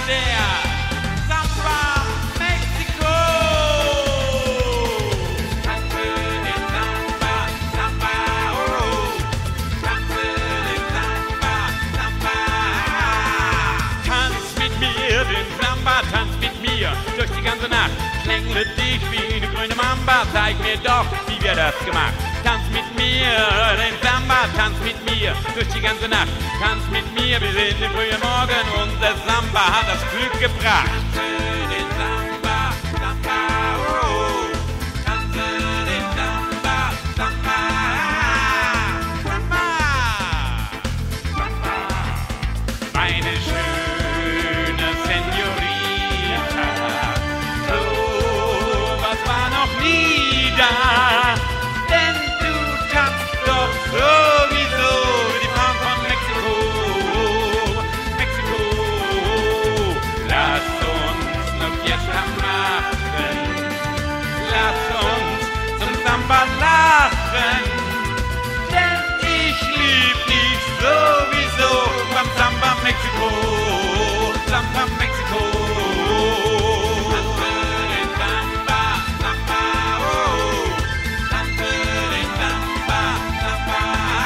der Samba Mexiko. Tanze den Samba, Samba, oh. Tanze den Samba, Samba. Tanz mit mir den Samba, tanz mit mir durch die ganze Nacht. Schlängle dich wie eine grüne Mamba, zeig mir doch, wie wir das gemacht. Tanz mit mir den Samba, tanz mit mir durch die ganze Nacht. Tanz mit mir bis in den frühen Morgen und der Samba hat das Glück gebracht. Tanze den Samba, Samba, oh. Tanze den Samba, Samba, Samba, Samba. Meine schöne Senorita, so was war noch nie da. Denn du tanzt doch sowieso wie die Frauen von Mexiko. Mexiko, lass uns ne Fiesta machen. Lass uns zum Samba lachen. Denn ich lieb dich sowieso beim Samba Mexiko. Samba Mexiko. Tanze den Samba, Samba, oh. Tanze den Samba, Samba.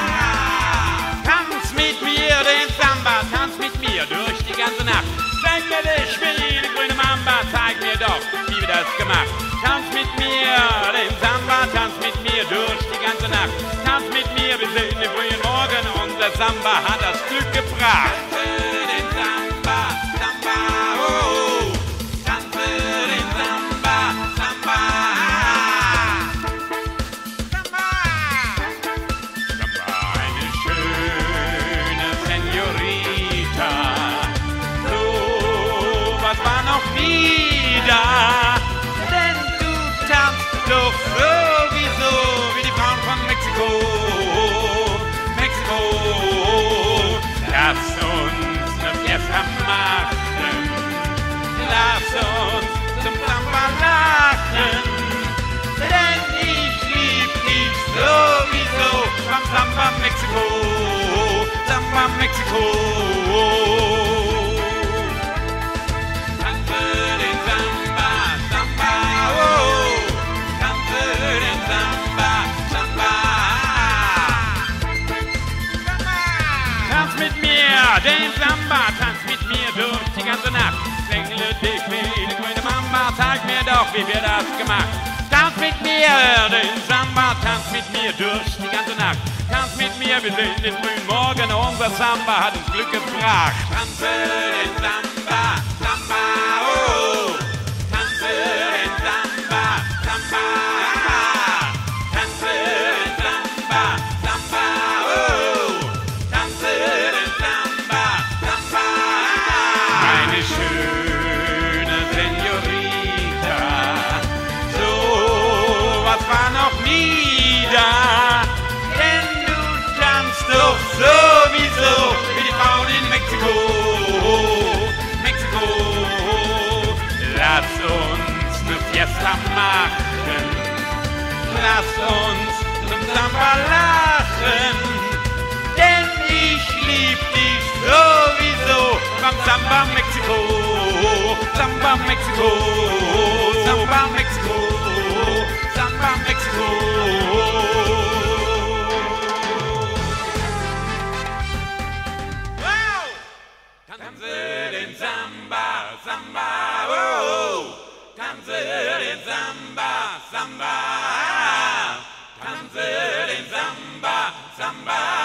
Tanz mit mir den Samba, tanz mit mir durch die ganze Nacht. Schlängle dich wie eine grüne Mamba, zeig mir doch, wie wir das gemacht. Tanz mit mir den Samba, tanz mit mir durch die ganze Nacht. Tanz mit mir bis in den frühen Morgen und der Samba hat das Glück gebracht. Tanze den Samba, Samba, oh. Tanze den Samba, Samba. Samba. Samba, eine schöne Senorita. So was war noch nie da. Denn du tanzt doch sowieso wie die Frauen von Mexiko. Mexiko, lass uns ne Fiesta machen. Lass uns zum Samba lachen. Denn ich lieb dich sowieso beim Samba Mexiko. Samba Mexiko. Tanze den Samba, Samba, oh. Tanze den Samba, Samba. Tanz mit mir den Samba, tanz mit mir durch die ganze Nacht. Schlängle dich wie eine grüne Mamba, zeig mir doch, wie wir das gemacht. Tanz mit mir den Samba, tanz mit mir durch die ganze Nacht. Tanz mit mir bis in den frühen Morgen, unser Samba hat uns Glück gebracht. Tanze den Samba, Samba, oh. Tanze den Samba, Samba. Tanze den Samba, Samba, oh. Tanze den Samba, Samba. Meine schöne Senorita, so was war noch nie da. Denn du tanzt doch sowieso wie die Frauen in Mexiko. Mexiko, lass uns ne Fiesta machen. Lass uns zum Samba lachen. Denn ich lieb dich sowieso beim Samba Mexiko. Samba Mexiko. Samba Mexiko. Samba Mexiko. Wow! Tanze den Samba, Samba, oh. Tanze den Samba, Samba. Tanze den Samba, Samba.